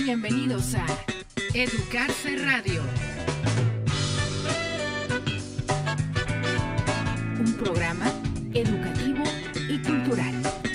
Bienvenidos a Educarse Radio, un programa educativo y cultural.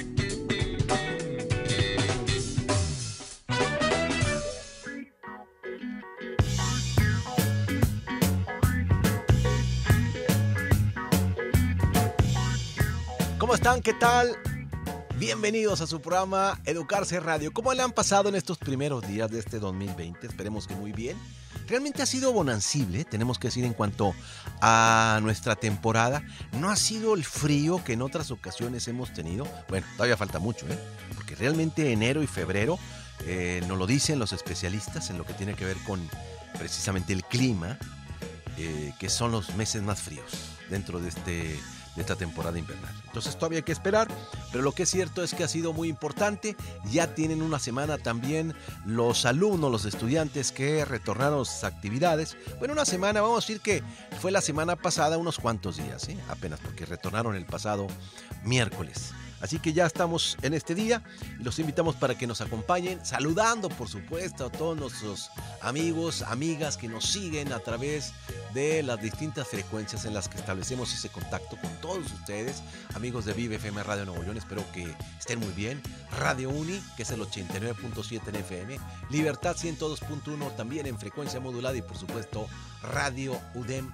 ¿Cómo están? ¿Qué tal? Bienvenidos a su programa Educarse Radio. ¿Cómo le han pasado en estos primeros días de este 2020? Esperemos que muy bien. Realmente ha sido bonancible, tenemos que decir, en cuanto a nuestra temporada. No ha sido el frío que en otras ocasiones hemos tenido. Bueno, todavía falta mucho, porque realmente enero y febrero, nos lo dicen los especialistas en lo que tiene que ver con precisamente el clima, que son los meses más fríos dentro de esta temporada invernal. Entonces todavía hay que esperar, pero lo que es cierto es que ha sido muy importante. Ya tienen una semana también los alumnos, los estudiantes que retornaron a sus actividades. Bueno, una semana, vamos a decir que fue la semana pasada, unos cuantos días, apenas, porque retornaron el pasado miércoles. Así que ya estamos en este día y los invitamos para que nos acompañen, saludando por supuesto a todos nuestros amigos, amigas que nos siguen a través de las distintas frecuencias en las que establecemos ese contacto con todos ustedes, amigos de Vive FM Radio Nuevo León. Espero que estén muy bien. Radio Uni, que es el 89.7 en FM, Libertad 102.1 también en frecuencia modulada, y por supuesto Radio UDEM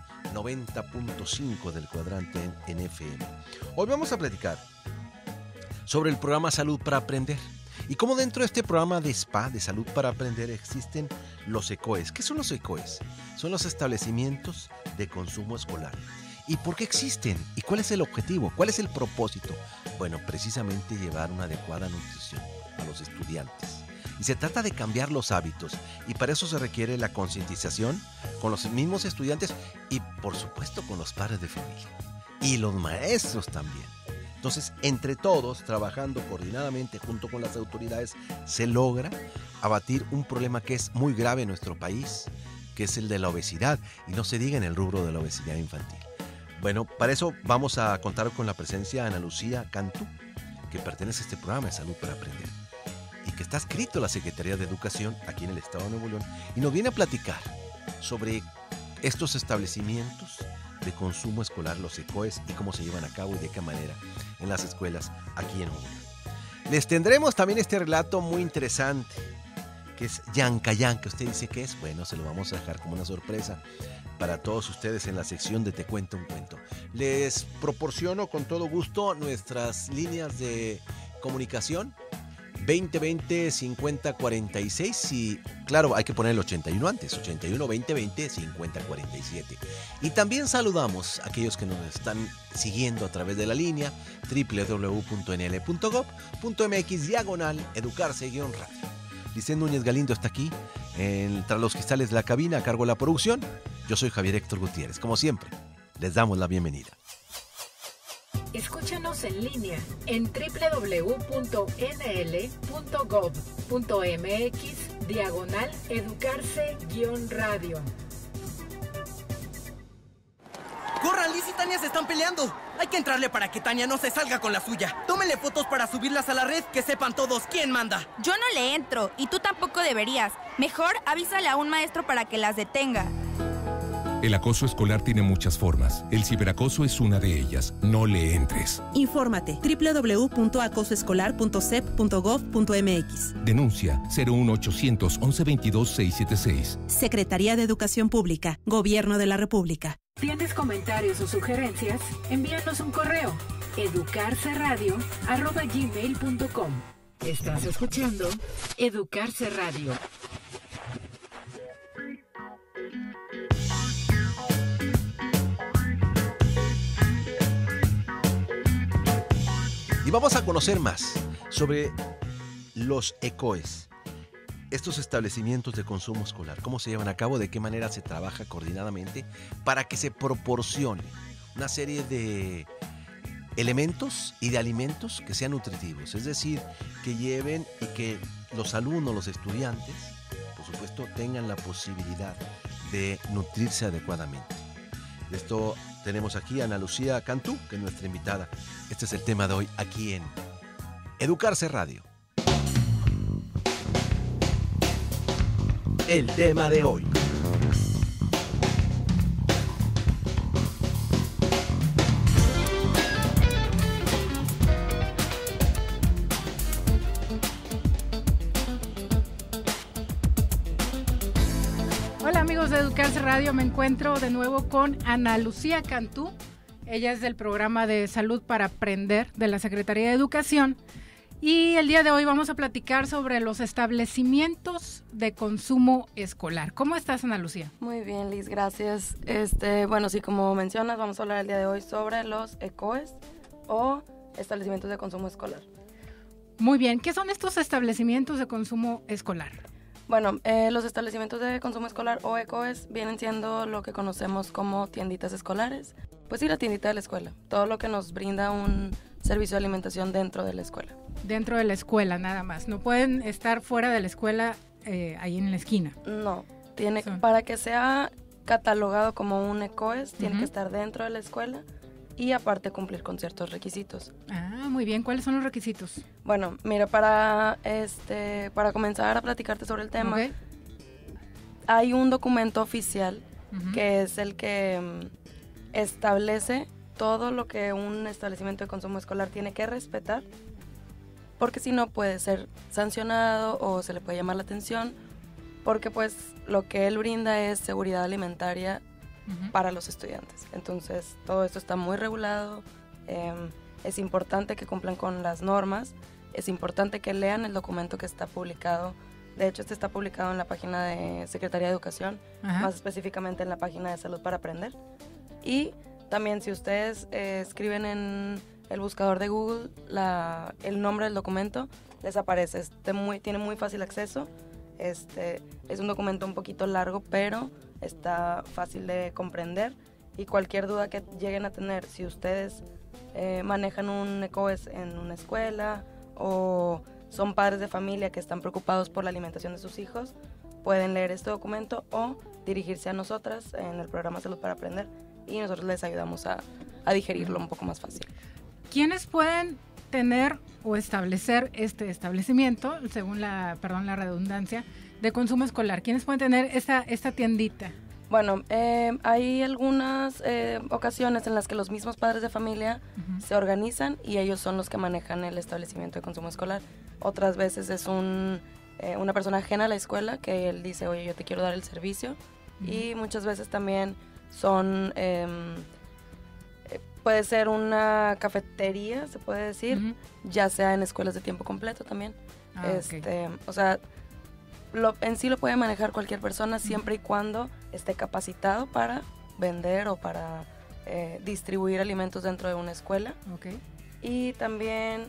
90.5 del cuadrante en FM. Hoy vamos a platicar sobre el programa Salud para Aprender. Y cómo dentro de este programa de SPA, de Salud para Aprender, existen los ECOES. ¿Qué son los ECOES? Son los establecimientos de consumo escolar. ¿Y por qué existen? ¿Y cuál es el objetivo? ¿Cuál es el propósito? Bueno, precisamente llevar una adecuada nutrición a los estudiantes. Y se trata de cambiar los hábitos. Y para eso se requiere la concientización con los mismos estudiantes y, por supuesto, con los padres de familia. Y los maestros también. Entonces, entre todos, trabajando coordinadamente junto con las autoridades, se logra abatir un problema que es muy grave en nuestro país, que es el de la obesidad, y no se diga en el rubro de la obesidad infantil. Bueno, para eso vamos a contar con la presencia de Ana Lucía Cantú, que pertenece a este programa de Salud para Aprender, y que está adscrito a la Secretaría de Educación aquí en el Estado de Nuevo León, y nos viene a platicar sobre estos establecimientos de consumo escolar, los ECOES, y cómo se llevan a cabo y de qué manera en las escuelas aquí en Nuevo León. Les tendremos también este relato muy interesante, que es Yancayán, que usted dice que es. Bueno, se lo vamos a dejar como una sorpresa para todos ustedes en la sección de Te Cuento un Cuento. Les proporciono con todo gusto nuestras líneas de comunicación: 2020-5046, y claro, hay que poner el 81 antes, 81-2020-5047. Y también saludamos a aquellos que nos están siguiendo a través de la línea www.nl.gov.mx/educarse-radio. Licen Núñez Galindo está aquí, tras los cristales de la cabina, a cargo de la producción. Yo soy Javier Héctor Gutiérrez. Como siempre, les damos la bienvenida. Escúchanos en línea en www.nl.gov.mx/educarse-radio. ¡Corran! Liz y Tania se están peleando. Hay que entrarle para que Tania no se salga con la suya. Tómenle fotos para subirlas a la red, que sepan todos quién manda. Yo no le entro, y tú tampoco deberías. Mejor avísale a un maestro para que las detenga. El acoso escolar tiene muchas formas. El ciberacoso es una de ellas. No le entres. Infórmate: www.acosoescolar.sep.gov.mx. Denuncia 01800 1122 676. Secretaría de Educación Pública, Gobierno de la República. ¿Tienes comentarios o sugerencias? Envíanos un correo: educarceradio@gmail.com. Estás escuchando Educarse Radio. Y vamos a conocer más sobre los ECOES, estos establecimientos de consumo escolar, cómo se llevan a cabo, de qué manera se trabaja coordinadamente para que se proporcione una serie de elementos y de alimentos que sean nutritivos, es decir, que lleven y que los alumnos, los estudiantes, por supuesto, tengan la posibilidad de nutrirse adecuadamente. De esto tenemos aquí a Ana Lucía Cantú, que es nuestra invitada. Este es el tema de hoy aquí en Educarse Radio. el tema de hoy. Hola amigos de Educarse Radio, me encuentro de nuevo con Ana Lucía Cantú. Ella es del programa de Salud para Aprender de la Secretaría de Educación. Y el día de hoy vamos a platicar sobre los establecimientos de consumo escolar. ¿Cómo estás, Ana Lucía? Muy bien, Liz, gracias. Bueno, sí, como mencionas, vamos a hablar el día de hoy sobre los ECOES o establecimientos de consumo escolar. Muy bien, ¿qué son estos establecimientos de consumo escolar? Bueno, los establecimientos de consumo escolar o ECOES vienen siendo lo que conocemos como tienditas escolares. Pues sí, la tiendita de la escuela, todo lo que nos brinda un servicio de alimentación dentro de la escuela. Dentro de la escuela nada más, no pueden estar fuera de la escuela ahí en la esquina. No, para que sea catalogado como un ECOES, tiene que estar dentro de la escuela y aparte cumplir con ciertos requisitos. Ah, muy bien, ¿cuáles son los requisitos? Bueno, mira, para comenzar a platicarte sobre el tema, Okay. Hay un documento oficial que es el que establece todo lo que un establecimiento de consumo escolar tiene que respetar, porque si no puede ser sancionado o se le puede llamar la atención, porque pues lo que él brinda es seguridad alimentaria para los estudiantes. Entonces todo esto está muy regulado, es importante que cumplan con las normas, es importante que lean el documento que está publicado. De hecho, este está publicado en la página de Secretaría de Educación, más específicamente en la página de Salud para Aprender. Y también si ustedes escriben en el buscador de Google el nombre del documento, les aparece. Tiene muy fácil acceso. Es un documento un poquito largo, pero está fácil de comprender. Y cualquier duda que lleguen a tener, si ustedes manejan un ECOES en una escuela o son padres de familia que están preocupados por la alimentación de sus hijos, pueden leer este documento o dirigirse a nosotras en el programa Salud para Aprender y nosotros les ayudamos a digerirlo un poco más fácil. ¿Quiénes pueden tener o establecer este establecimiento, según la redundancia, de consumo escolar? ¿Quiénes pueden tener esta tiendita? Bueno, hay algunas ocasiones en las que los mismos padres de familia se organizan y ellos son los que manejan el establecimiento de consumo escolar. Otras veces es una persona ajena a la escuela que él dice, oye, yo te quiero dar el servicio. Y muchas veces también puede ser una cafetería, se puede decir, ya sea en escuelas de tiempo completo también. Okay. O sea, en sí lo puede manejar cualquier persona siempre y cuando esté capacitado para vender o para distribuir alimentos dentro de una escuela. Okay. Y también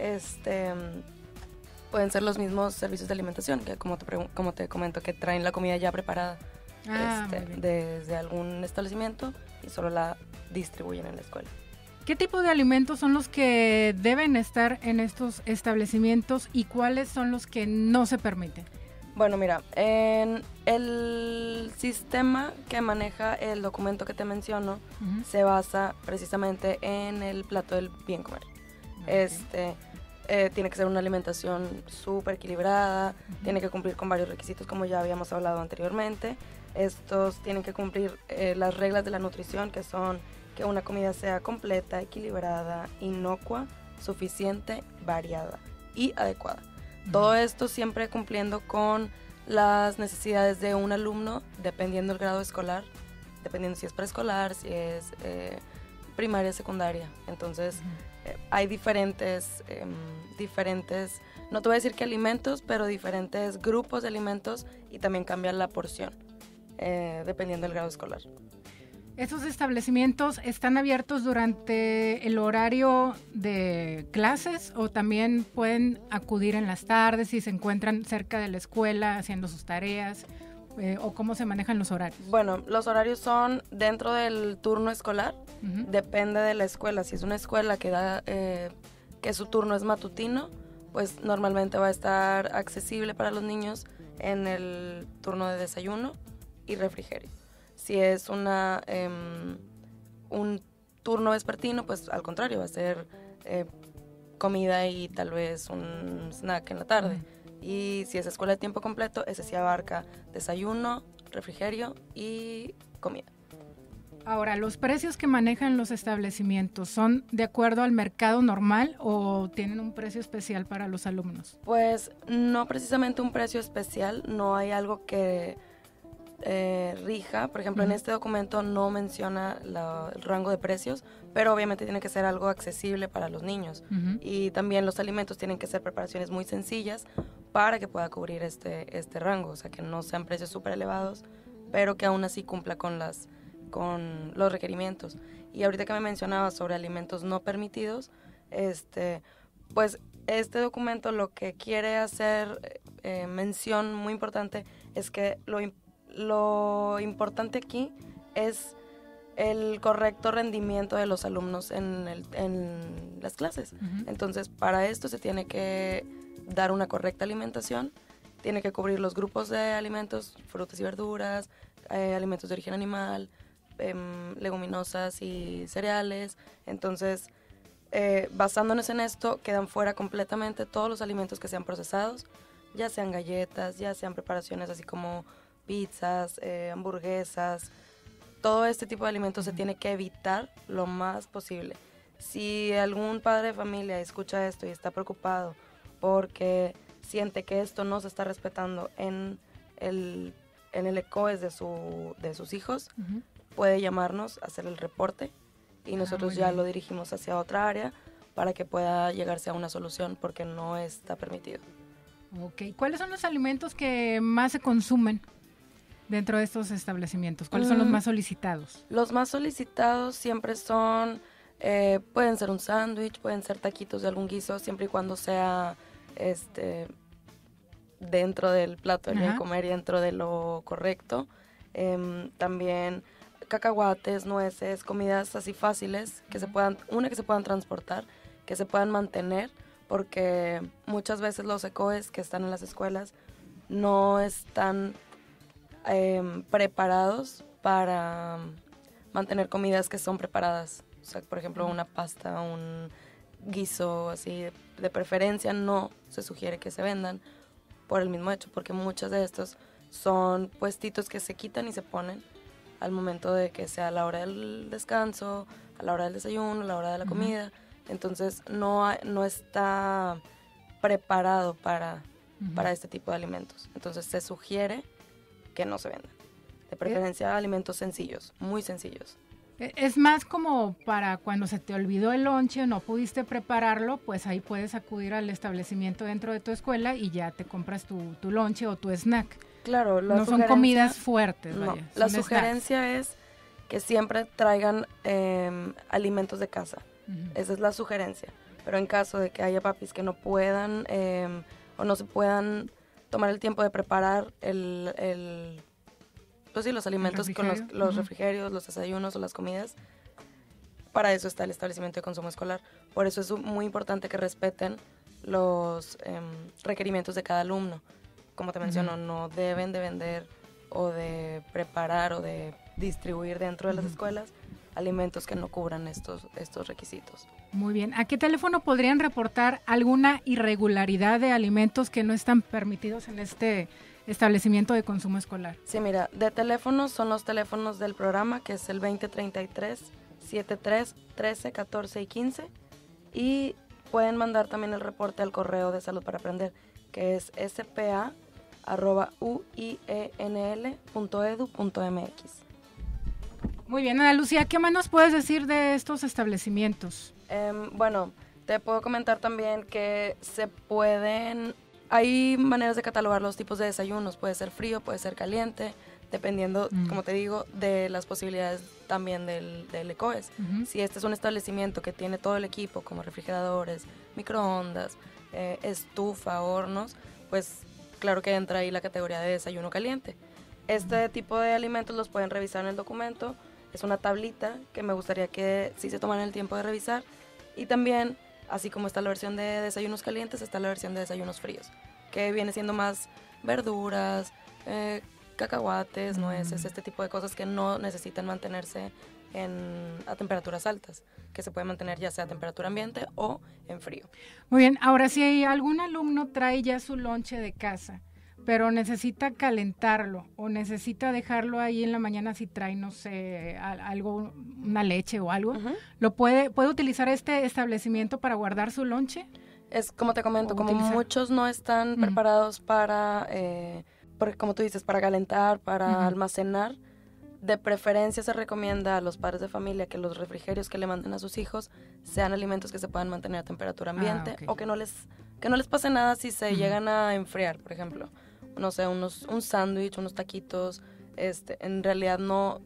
pueden ser los mismos servicios de alimentación, que como te comento, que traen la comida ya preparada desde algún establecimiento y solo la distribuyen en la escuela. ¿Qué tipo de alimentos son los que deben estar en estos establecimientos y cuáles son los que no se permiten? Bueno, mira, en el sistema que maneja el documento que te menciono se basa precisamente en el plato del bien comer. Okay. Tiene que ser una alimentación súper equilibrada, tiene que cumplir con varios requisitos como ya habíamos hablado anteriormente. Estos tienen que cumplir las reglas de la nutrición, que son que una comida sea completa, equilibrada, inocua, suficiente, variada y adecuada. Todo esto siempre cumpliendo con las necesidades de un alumno, dependiendo del grado escolar, dependiendo si es preescolar, si es primaria, secundaria. Entonces, hay diferentes, no te voy a decir que alimentos, pero diferentes grupos de alimentos y también cambia la porción, dependiendo del grado escolar. ¿Estos establecimientos están abiertos durante el horario de clases o también pueden acudir en las tardes si se encuentran cerca de la escuela haciendo sus tareas? ¿O cómo se manejan los horarios? Bueno, los horarios son dentro del turno escolar, depende de la escuela. Si es una escuela que su turno es matutino, pues normalmente va a estar accesible para los niños en el turno de desayuno y refrigerio. Si es un turno vespertino, pues al contrario, va a ser comida y tal vez un snack en la tarde. Y si es escuela de tiempo completo, ese sí abarca desayuno, refrigerio y comida. Ahora, ¿los precios que manejan los establecimientos son de acuerdo al mercado normal o tienen un precio especial para los alumnos? Pues no precisamente un precio especial, no hay algo que rija. Por ejemplo, en este documento no menciona el rango de precios, pero obviamente tiene que ser algo accesible para los niños. Y también los alimentos tienen que ser preparaciones muy sencillas para que pueda cubrir este rango, o sea, que no sean precios súper elevados, pero que aún así cumpla con los requerimientos. Y ahorita que me mencionaba sobre alimentos no permitidos, pues este documento lo que quiere hacer mención muy importante es que lo importante aquí es el correcto rendimiento de los alumnos en las clases. Entonces, para esto se tiene que dar una correcta alimentación, tiene que cubrir los grupos de alimentos, frutas y verduras, alimentos de origen animal, leguminosas y cereales. Entonces, basándonos en esto, quedan fuera completamente todos los alimentos que sean procesados, ya sean galletas, ya sean preparaciones así como pizzas, hamburguesas. Todo este tipo de alimentos se tiene que evitar lo más posible. Si algún padre de familia escucha esto y está preocupado porque siente que esto no se está respetando en el ECOES de sus hijos, puede llamarnos, hacer el reporte y nosotros ya lo dirigimos hacia otra área para que pueda llegarse a una solución, porque no está permitido. Ok, ¿cuáles son los alimentos que más se consumen dentro de estos establecimientos? ¿Cuáles son los más solicitados? Los más solicitados siempre son, pueden ser un sándwich, pueden ser taquitos de algún guiso, siempre y cuando sea dentro del plato del comer y dentro de lo correcto. También cacahuates, nueces, comidas así fáciles, que se puedan transportar, que se puedan mantener, porque muchas veces los ECOES que están en las escuelas no están preparados para mantener comidas que son preparadas. O sea, por ejemplo, una pasta, un guiso, así, de preferencia no se sugiere que se vendan por el mismo hecho, porque muchos de estos son puestitos que se quitan y se ponen al momento de que sea la hora del descanso, a la hora del desayuno, a la hora de la comida. Entonces no está preparado para este tipo de alimentos. Entonces se sugiere que no se vendan. De preferencia alimentos sencillos, muy sencillos. Es más como para cuando se te olvidó el lonche o no pudiste prepararlo, pues ahí puedes acudir al establecimiento dentro de tu escuela y ya te compras tu lonche o tu snack. Claro, no son comidas fuertes. No, vaya, la sugerencia es que siempre traigan alimentos de casa. Esa es la sugerencia. Pero en caso de que haya papis que no puedan o no se puedan tomar el tiempo de preparar los alimentos con los refrigerios, los desayunos o las comidas, para eso está el establecimiento de consumo escolar. Por eso es muy importante que respeten los requerimientos de cada alumno. Como te menciono, no deben de vender o de preparar o de distribuir dentro de las escuelas alimentos que no cubran estos requisitos. Muy bien. ¿A qué teléfono podrían reportar alguna irregularidad de alimentos que no están permitidos en este establecimiento de consumo escolar? Sí, mira, de teléfonos son los teléfonos del programa, que es el 2033 73 13 14 y 15, y pueden mandar también el reporte al correo de Salud para Aprender, que es spa@uienl.edu.mx. Muy bien, Ana Lucía, ¿qué más nos puedes decir de estos establecimientos? Bueno, te puedo comentar también que hay maneras de catalogar los tipos de desayunos. Puede ser frío, puede ser caliente, dependiendo, como te digo, de las posibilidades también del ECOES. Si este es un establecimiento que tiene todo el equipo, como refrigeradores, microondas, estufa, hornos, pues claro que entra ahí la categoría de desayuno caliente. Este tipo de alimentos los pueden revisar en el documento. Es una tablita que me gustaría que sí se tomaran el tiempo de revisar. Y también, así como está la versión de desayunos calientes, está la versión de desayunos fríos, que viene siendo más verduras, cacahuates, nueces, este tipo de cosas que no necesitan mantenerse a temperaturas altas, que se puede mantener ya sea a temperatura ambiente o en frío. Muy bien, ahora si algún alumno trae ya su lonche de casa, pero necesita calentarlo o necesita dejarlo ahí en la mañana si trae, no sé, algo, una leche o algo, ¿lo puede utilizar este establecimiento para guardar su lonche? Es como te comento, como muchos no están preparados para, como tú dices, para calentar, para almacenar, de preferencia se recomienda a los padres de familia que los refrigerios que le manden a sus hijos sean alimentos que se puedan mantener a temperatura ambiente, o que no les pase nada si se llegan a enfriar, por ejemplo. No sé, un sándwich, unos taquitos, en realidad no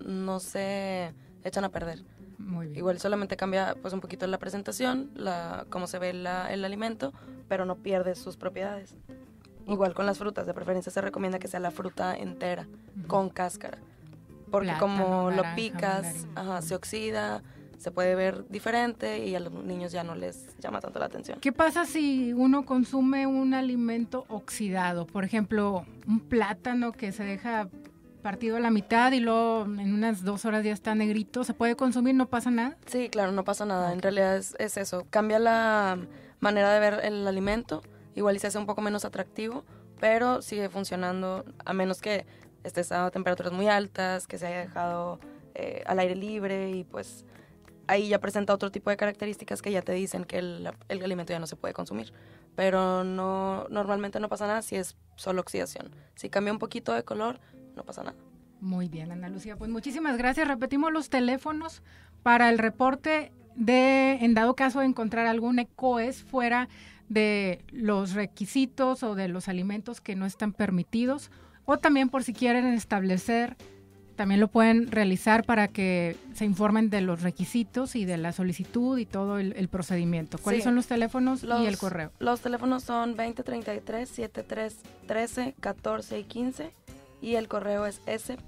se echan a perder. Muy bien. Igual solamente cambia pues un poquito la presentación, cómo se ve el alimento, pero no pierde sus propiedades. Igual con las frutas, de preferencia se recomienda que sea la fruta entera, con cáscara. Porque Plátano, como naranja, lo picas, se oxida, se puede ver diferente y a los niños ya no les llama tanto la atención. ¿Qué pasa si uno consume un alimento oxidado? Por ejemplo, un plátano que se deja partido a la mitad y luego en unas 2 horas ya está negrito. ¿Se puede consumir? ¿No pasa nada? Sí, claro, no pasa nada. En realidad es eso. Cambia la manera de ver el alimento. Igual y se hace un poco menos atractivo, pero sigue funcionando a menos que estés a temperaturas muy altas, que se haya dejado al aire libre y pues ahí ya presenta otro tipo de características que ya te dicen que el alimento ya no se puede consumir. Pero normalmente no pasa nada si es solo oxidación. Si cambia un poquito de color, no pasa nada. Muy bien, Ana Lucía. Pues muchísimas gracias. Repetimos los teléfonos para el reporte en dado caso de encontrar algún ECOES fuera de los requisitos o de los alimentos que no están permitidos, o también por si quieren establecer, también lo pueden realizar para que se informen de los requisitos y de la solicitud y todo el procedimiento. ¿Cuáles son los teléfonos y el correo? Los teléfonos son 2033 7313 14 y 15 y el correo es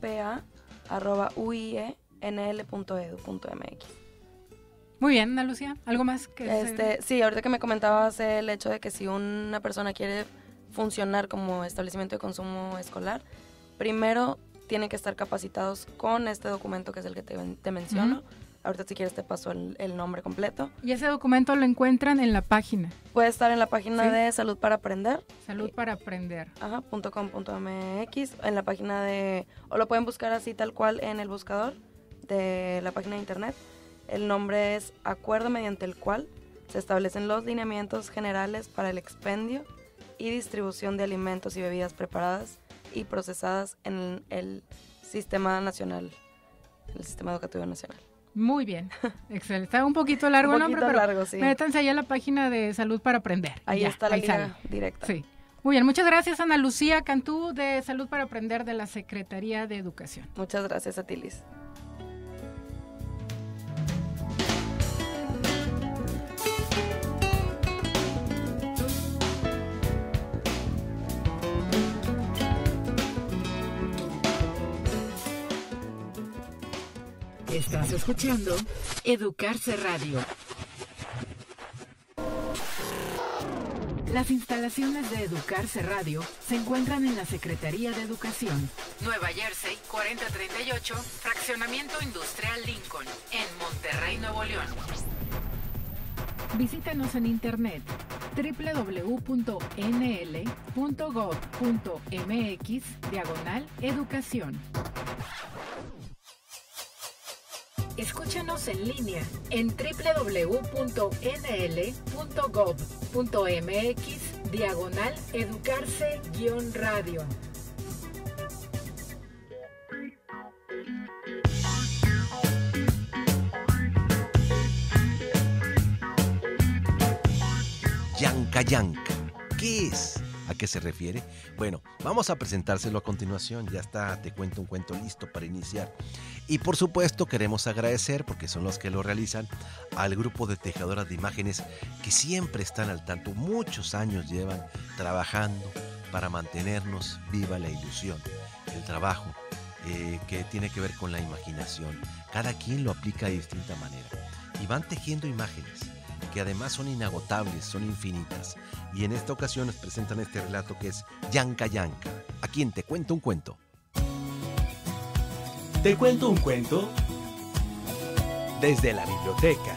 spa@uienl.edu.mx. Muy bien, Ana Lucía, ¿algo más que Sí, ahorita que me comentabas el hecho de que si una persona quiere funcionar como establecimiento de consumo escolar, primero tienen que estar capacitados con este documento que es el que te menciono. Ahorita si quieres te paso el nombre completo. Y ese documento lo encuentran en la página. Puede estar en la página de Salud para Aprender. Salud para Aprender. .com.mx, en la página o lo pueden buscar así tal cual en el buscador de la página de internet. El nombre es Acuerdo mediante el cual se establecen los lineamientos generales para el expendio y distribución de alimentos y bebidas preparadas y procesadas en el sistema nacional, el sistema educativo nacional. Muy bien, excelente. Está un poquito largo el nombre, pero largo, sí. Métanse allá a la página de Salud para Aprender. Ahí está la liga directa. Sí. Muy bien, muchas gracias Ana Lucía Cantú de Salud para Aprender de la Secretaría de Educación. Muchas gracias a ti, Liz. Estás escuchando Educarse Radio. Las instalaciones de Educarse Radio se encuentran en la Secretaría de Educación, Nueva Jersey, 4038, Fraccionamiento Industrial Lincoln, en Monterrey, Nuevo León. Visítanos en internet www.nl.gov.mx/educación. Escúchanos en línea en www.nl.gov.mx/educarse-radio. Yanka Yanka. ¿Qué es? ¿A qué se refiere? Bueno, vamos a presentárselo a continuación. Ya está, Te Cuento un Cuento listo para iniciar. Y por supuesto queremos agradecer, porque son los que lo realizan, al grupo de tejedoras de imágenes que siempre están al tanto. Muchos años llevan trabajando para mantenernos viva la ilusión, el trabajo que tiene que ver con la imaginación. Cada quien lo aplica de distinta manera. Y van tejiendo imágenes que además son inagotables, son infinitas. Y en esta ocasión nos presentan este relato que es Yanka Yanka. Aquí en Te Cuento un Cuento. ¿Te cuento un cuento? desde la biblioteca.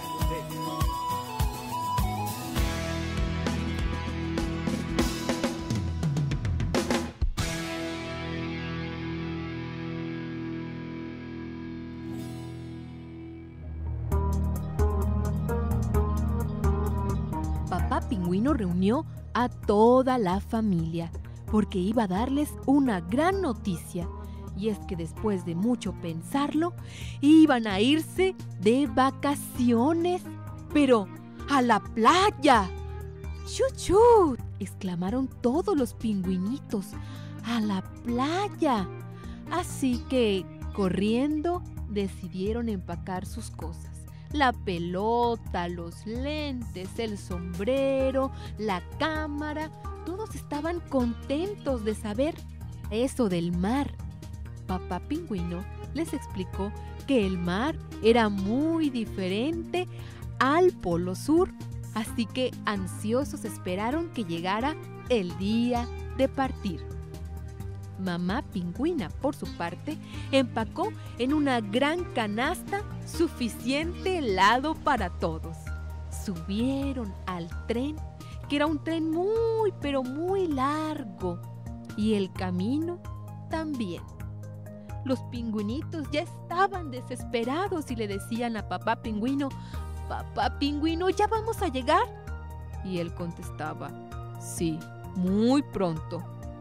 Papá Pingüino reunió a toda la familia porque iba a darles una gran noticia. Y es que después de mucho pensarlo, iban a irse de vacaciones, pero a la playa. ¡Chuchut! Exclamaron todos los pingüinitos. ¡A la playa! Así que, corriendo, decidieron empacar sus cosas. La pelota, los lentes, el sombrero, la cámara. Todos estaban contentos de saber eso del mar. Papá Pingüino les explicó que el mar era muy diferente al Polo Sur, así que ansiosos esperaron que llegara el día de partir. Mamá Pingüina, por su parte, empacó en una gran canasta suficiente helado para todos. Subieron al tren, que era un tren muy, pero muy largo, y el camino también. Los pingüinitos ya estaban desesperados y le decían a Papá Pingüino: «Papá Pingüino, ¿ya vamos a llegar?». Y él contestaba: «Sí, muy pronto».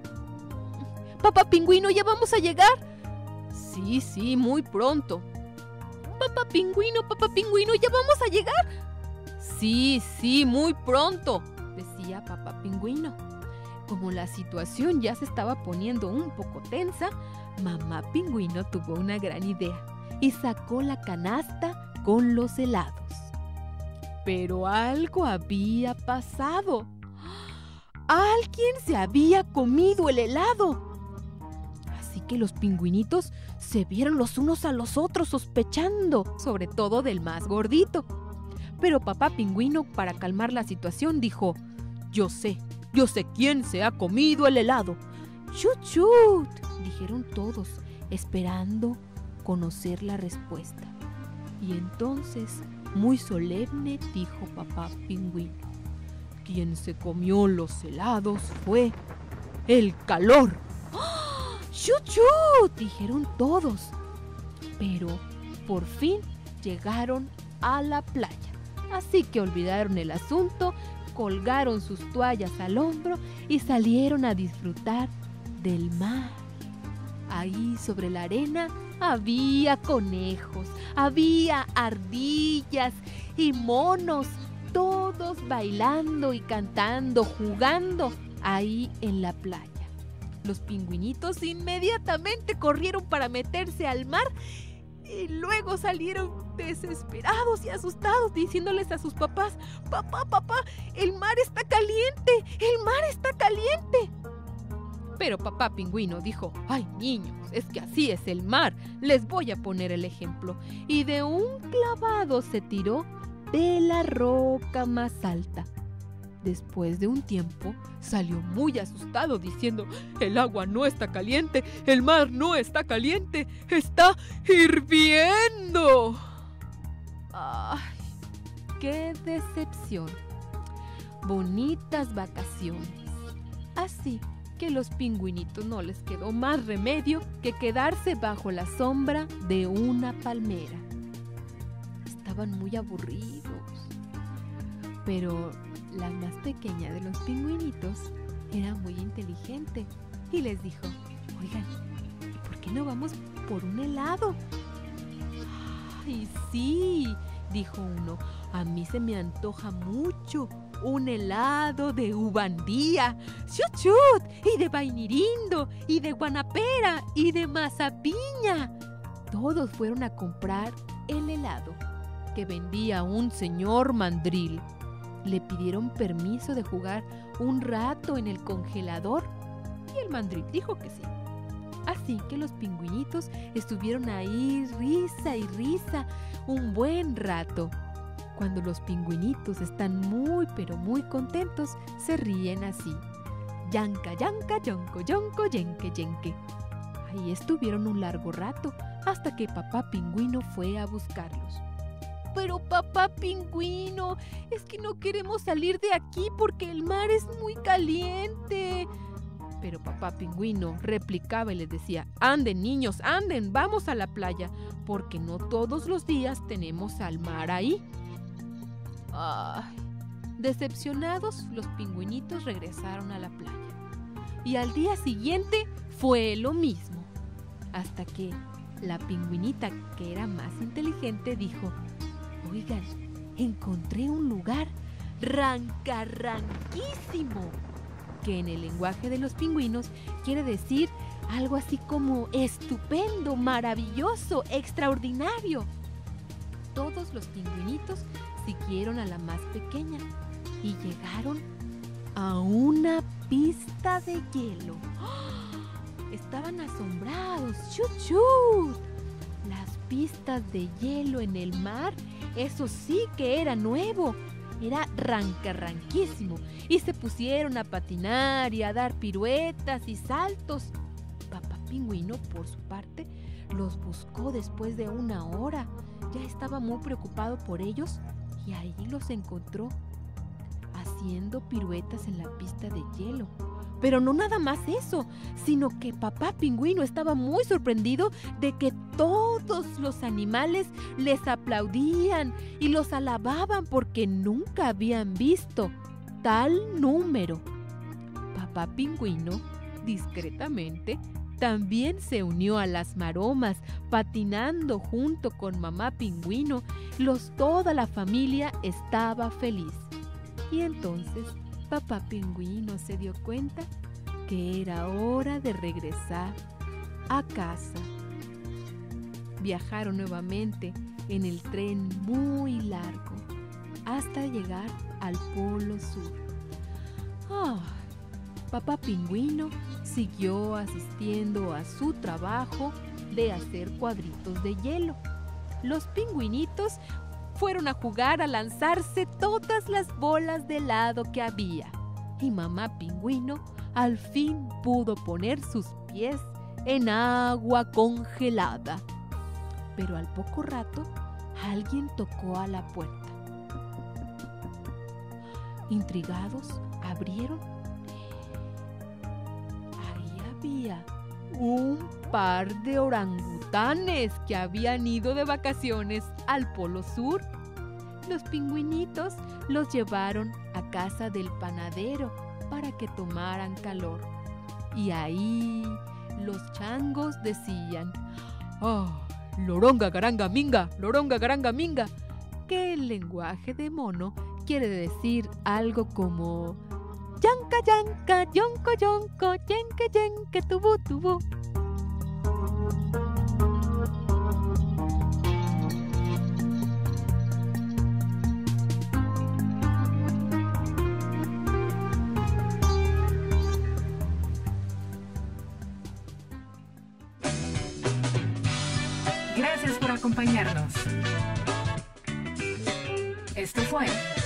«Papá Pingüino, ¿ya vamos a llegar?». Sí, muy pronto». Papá Pingüino, ¿ya vamos a llegar?». Sí, muy pronto», decía Papá Pingüino. Como la situación ya se estaba poniendo un poco tensa, Mamá Pingüino tuvo una gran idea y sacó la canasta con los helados. Pero algo había pasado. Alguien se había comido el helado. Así que los pingüinitos se vieron los unos a los otros sospechando, sobre todo del más gordito. Pero Papá Pingüino, para calmar la situación, dijo: Yo sé quién se ha comido el helado». «¡Chut, chut!», dijeron todos, esperando conocer la respuesta. Y entonces, muy solemne, dijo Papá Pingüino: «Quien se comió los helados fue el calor». ¡Oh! ¡Chut, chut!, dijeron todos. Pero por fin llegaron a la playa. Así que olvidaron el asunto, colgaron sus toallas al hombro y salieron a disfrutar del mar. Ahí sobre la arena había conejos, había ardillas y monos, todos bailando y cantando, jugando ahí en la playa. Los pingüinitos inmediatamente corrieron para meterse al mar y luego salieron desesperados y asustados, diciéndoles a sus papás: Papá, el mar está caliente, el mar está caliente». Pero Papá Pingüino dijo: «Ay, niños, es que así es el mar, les voy a poner el ejemplo». Y de un clavado se tiró de la roca más alta. Después de un tiempo, salió muy asustado diciendo: «El agua no está caliente, el mar no está caliente, está hirviendo». ¡Ay, qué decepción! Bonitas vacaciones. Así que los pingüinitos no les quedó más remedio que quedarse bajo la sombra de una palmera. Estaban muy aburridos. Pero la más pequeña de los pingüinitos era muy inteligente y les dijo: «Oigan, ¿y por qué no vamos por un helado?». «Ay, sí», dijo uno, «a mí se me antoja mucho un helado de uvandía, chut chut, y de vainirindo, y de guanapera, y de mazapiña». Todos fueron a comprar el helado que vendía un señor mandril. Le pidieron permiso de jugar un rato en el congelador y el mandril dijo que sí. Así que los pingüinitos estuvieron ahí risa y risa un buen rato. Cuando los pingüinitos están muy pero muy contentos, se ríen así: yanca, yanca, yonco, yonco, yenque, yenque. Ahí estuvieron un largo rato hasta que Papá Pingüino fue a buscarlos. pero papá pingüino, es que no queremos salir de aquí porque el mar es muy caliente. Pero papá pingüino replicaba y les decía: anden niños, anden, vamos a la playa, porque no todos los días tenemos al mar ahí. Ay, decepcionados, los pingüinitos regresaron a la playa. Y al día siguiente fue lo mismo, hasta que la pingüinita, que era más inteligente, dijo: oigan, encontré un lugar ranquísimo, que en el lenguaje de los pingüinos quiere decir algo así como estupendo, maravilloso, extraordinario. Todos los pingüinitos siguieron a la más pequeña y llegaron a una pista de hielo. ¡Oh! Estaban asombrados. ¡Chut! Las pistas de hielo en el mar, eso sí que era nuevo. Era ranquísimo. Y se pusieron a patinar y a dar piruetas y saltos. Papá pingüino, por su parte, los buscó después de 1 hora. Ya estaba muy preocupado por ellos y ahí los encontró haciendo piruetas en la pista de hielo. Pero no nada más eso, sino que papá pingüino estaba muy sorprendido de que todos los animales les aplaudían y los alababan porque nunca habían visto tal número. Papá pingüino, discretamente, también se unió a las maromas, patinando junto con mamá pingüino. Toda la familia estaba feliz. Y entonces papá pingüino se dio cuenta que era hora de regresar a casa. Viajaron nuevamente en el tren muy largo hasta llegar al Polo Sur. Papá pingüino siguió asistiendo a su trabajo de hacer cuadritos de hielo. Los pingüinitos fueron a jugar a lanzarse todas las bolas de helado que había. Y mamá pingüino al fin pudo poner sus pies en agua congelada. Pero al poco rato, alguien tocó a la puerta. Intrigados, abrieron. Ahí había un par de orangutanes que habían ido de vacaciones al Polo Sur. Los pingüinitos los llevaron a casa del panadero para que tomaran calor. Y ahí los changos decían: loronga garanga minga, que en lenguaje de mono quiere decir algo como yanca yanca, yonco yonco, yenque yenque, tubu tubu. Gracias por acompañarnos. Esto fue